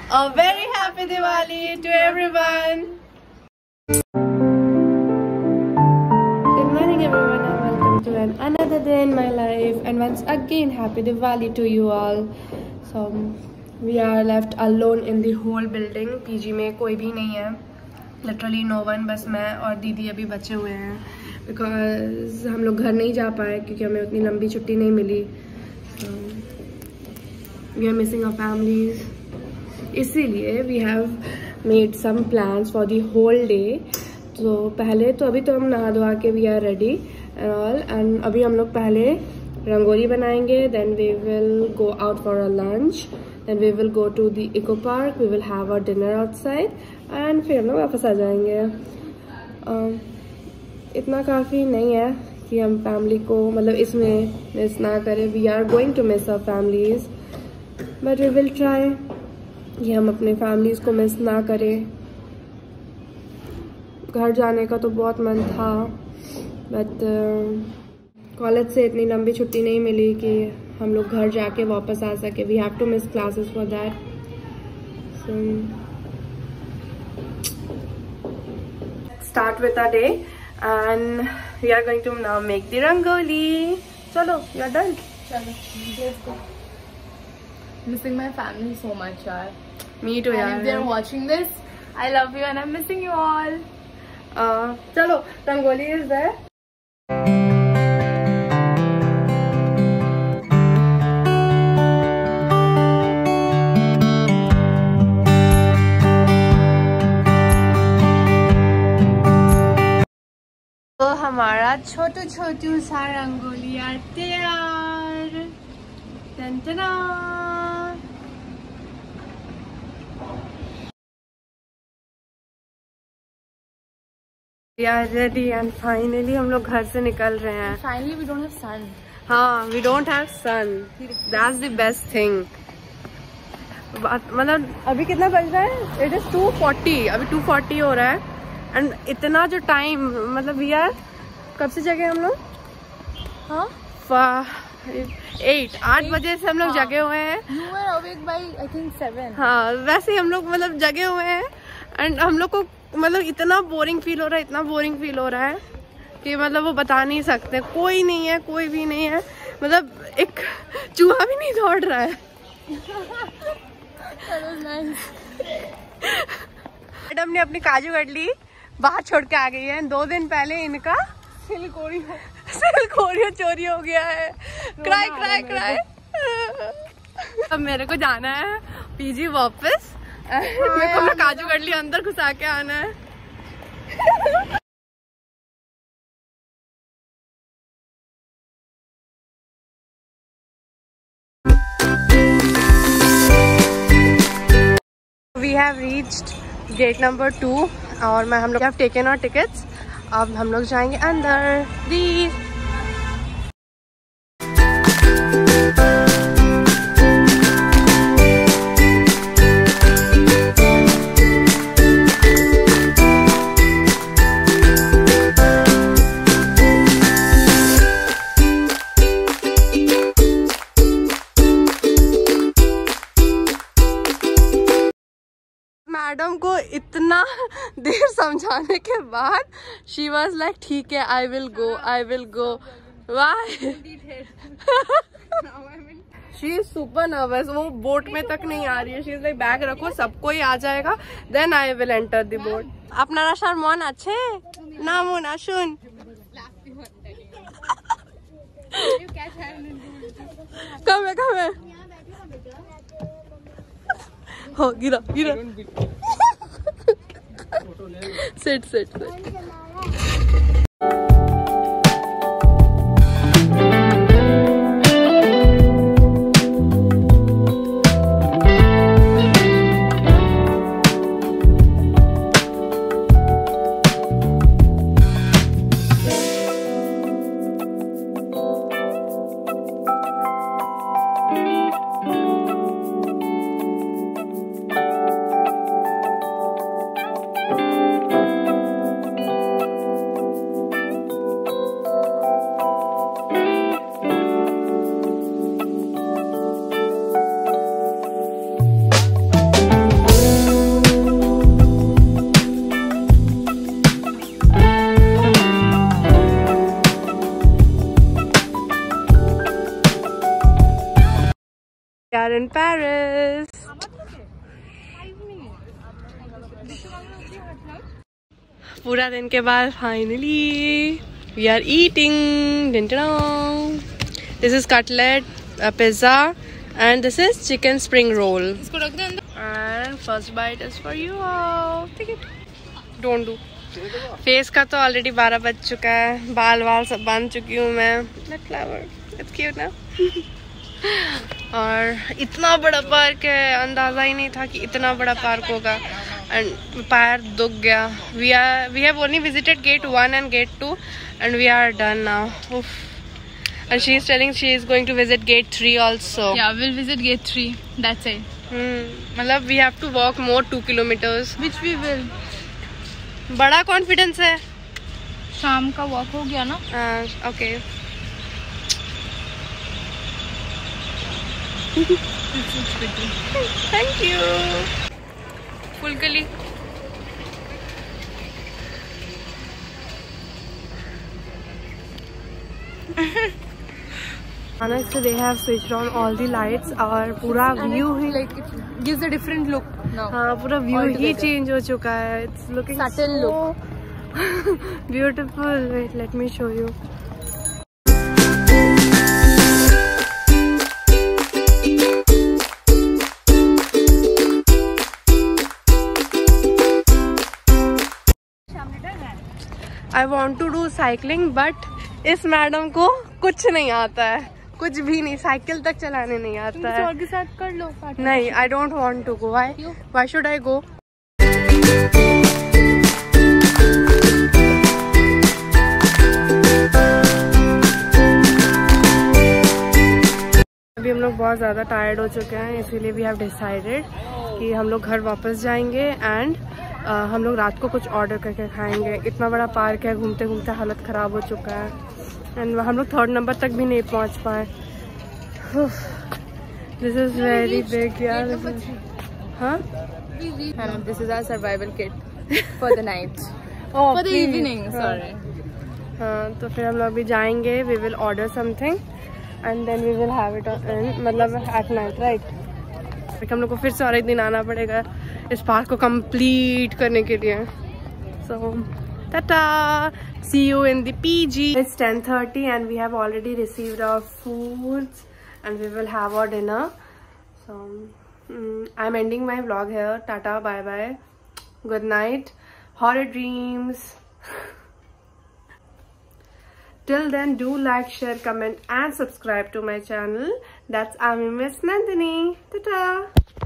A very happy Diwali to everyone. Good morning everyone and welcome to another day in my life, and once again happy Diwali to you all. So we are left alone in the whole building. PG में कोई भी नहीं है, literally no one, बस मैं और दीदी अभी बचे हुए हैं because हम लोग घर नहीं जा पाए क्योंकि हमें उतनी लंबी छुट्टी नहीं मिली. We are missing our families. इसीलिए we have made some plans for the whole day. तो पहले तो अभी तो हम नहा धोआ के we are ready and all, and अभी हम लोग पहले रंगोली बनाएंगे, then we will go out for a lunch, then we will go to the eco park, we will have our dinner outside, and फिर हम लोग वापस आ जाएंगे. इतना काफ़ी नहीं है कि हम फैमिली को मतलब इसमें मिस ना करें. We are going to miss our families, but we will try कि हम अपने फैमिलीज को मिस ना करें. घर जाने का तो बहुत मन था, बट कॉलेज से इतनी लंबी छुट्टी नहीं मिली कि हम लोग घर जाके वापस आ सके. We have to miss classes for that. So start with a day and we are going to now make the rangoli. चलो, यू आर डन. चलो, let's go. Missing my family so much, yaar. Me too, yaar. And if they're watching this, I love you and I'm missing you all. चलो, rangoli is there. तो हमारा छोटू छोटू सा रंगोली तैयार. Ton टना. We are ready and finally हम लोग घर से निकल रहे हैं. Finally, we don't have sun. हाँ, we don't have sun. That's the best thing. मतलब अभी कितना बज रहा है? It is 2:40. अभी 2:40 हो रहा है. एंड इतना जो टाइम मतलब वी आर कब से जगे हम लोग? हाँ, 8 बजे से हम लोग जगे हुए हैं. You were awake by I think 7. हाँ, वैसे ही हम लोग मतलब जगे हुए हैं. एंड हम लोग को मतलब इतना बोरिंग फील हो रहा है कि मतलब वो बता नहीं सकते. कोई नहीं है, कोई भी नहीं है, मतलब एक चूहा भी नहीं दौड़ रहा है. That was nice. मैडम ने अपनी काजू कतली बाहर छोड़ के आ गई है. 2 दिन पहले इनका सिलकोरियो चोरी हो गया है. क्राई. अब मेरे को जाना है पीजी वापस. मेरे को अपना काजू कतली अंदर घुसा के आना है. We have reached gate number 2 और हम लोग have taken our tickets. अब हम लोग जाएंगे अंदर. Please. मैडम को इतना देर समझाने के बाद शी वॉज लाइक ठीक है, I will go. Why? She is super nervous. वो बोट में तक नहीं आ रही है. शी इज लाइक बैग रखो, सबको ही आ जाएगा, then I will enter the boat. আপনারা সব মন আছে? নামুন, আসুন. कम हो गिरा. Sit. in Paris. पूरा दिन के बाद finally we are eating. This is cutlet, pizza, and this is chicken spring roll. And first bite is for you all. Take it. Don't do. Face का तो ऑलरेडी 12 बज चुका है, बाल सब बांध चुकी हूँ मैं. फ्लावर इट्स क्यूट ना. और इतना बड़ा पार्क है, अंदाजा ही नहीं था कि इतना बड़ा पार्क होगा. एंड पैर दुख गया. We have only visited gate 1 and gate 2 and we are done now. Oof. And she is telling she is going to visit gate 3 also. Yeah, we'll visit gate 3. That's it. मतलब we have to walk more 2 kilometers. Which we will. बड़ा confidence है. शाम का walk हो गया ना. Okay. Thank you. फुलकली. So they have switched on all the lights और पूरा व्यू ही like it gives a different look now. हाँ, पूरा व्यू ही चेंज हो चुका है. It's looking subtle so look. Beautiful. Wait, let me show you. I want to do cycling but इस madam को कुछ नहीं आता है, कुछ भी नहीं. साइकिल तक चलाने नहीं आता है. और के साथ कर लो. नहीं, I don't want to go. Why should I go? अभी हम लोग बहुत ज़्यादा टायर्ड हो चुके हैं, इसीलिए वी हैव डिसाइडेड कि हम लोग घर वापस जाएंगे. एंड हम लोग रात को कुछ ऑर्डर करके खाएंगे. इतना बड़ा पार्क है, घूमते घूमते हालत ख़राब हो चुका है. एंड हम लोग 3rd नंबर तक भी नहीं पहुंच पाए. दिस इज़ वेरी बिग यार. हाँ, This is our survival kit for the night. For the evening. Sorry. हाँ, तो फिर हम लोग अभी जाएंगे. We will order something and then we will have it मतलब एट नाइट, राइट. हम लोग को फिर से और एक दिन आना पड़ेगा इस पार्क को कंप्लीट करने के लिए. सो tata, see you in the PG. It's 10:30 and we have already received our foods and we will have our dinner. So I'm ending my vlog here. Tata, bye bye, good night, horror dreams. Till then, do like, share, comment and subscribe to my channel. That's Ami Miss Nandini. Tata.